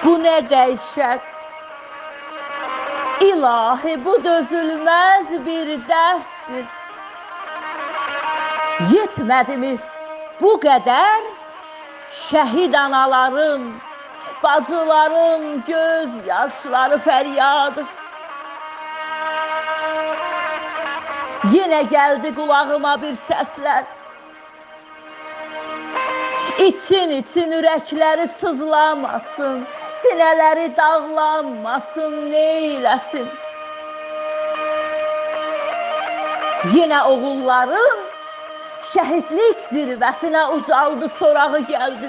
Bu nə dəhşət, ilahi bu dözülməz bir dərddir. Yetmədimi bu qədər şəhid anaların, bacıların göz yaşları fəryadı. Yenə gəldi qulağıma bir səslər, İçin ürəkləri sızlamasın, sinələri dağlanmasın, neyləsin? Yenə oğulların şəhidlik zirvəsinə ucaldı, sorağı gəldi.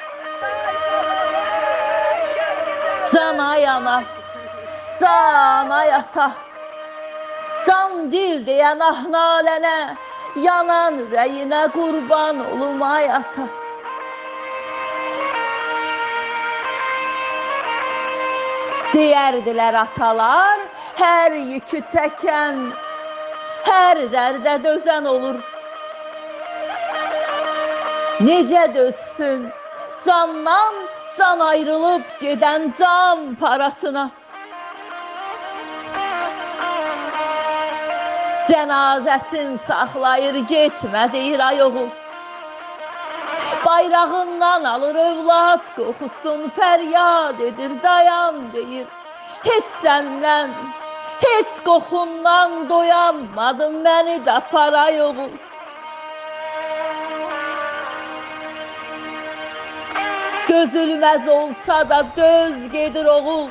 Cana yana, cana yata, can dil deyən ahnalənə, yanan ürəyinə qurban olum ayata. Deyərdilər atalar, hər yükü çəkən, hər dərdə dözən olur. Necə dözsün candan can ayrılıb gedən can parasına? Cənazəsin saxlayır, getmə deyir ay oğul. Bayrağından alır övlad qoxusun, fəryad edir, dayan deyir. Heç səndən, heç qoxundan doyanmadım, məni də paray oğul. Dözülməz olsa da döz gedir oğul.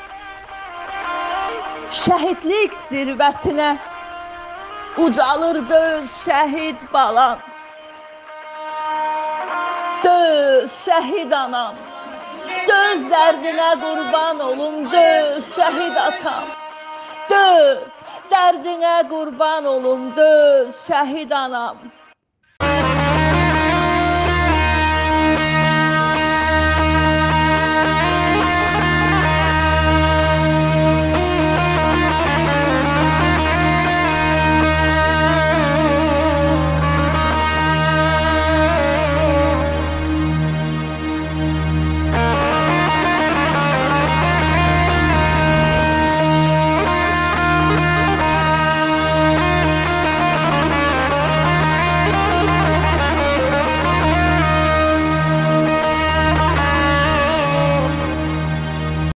Şəhidlik zirvəsinə ucalır döz şəhid balan. Döz şəhid anam, döz dərdinə qurban olum, döz şəhid atam. Döz dərdinə qurban olum, döz şəhid anam.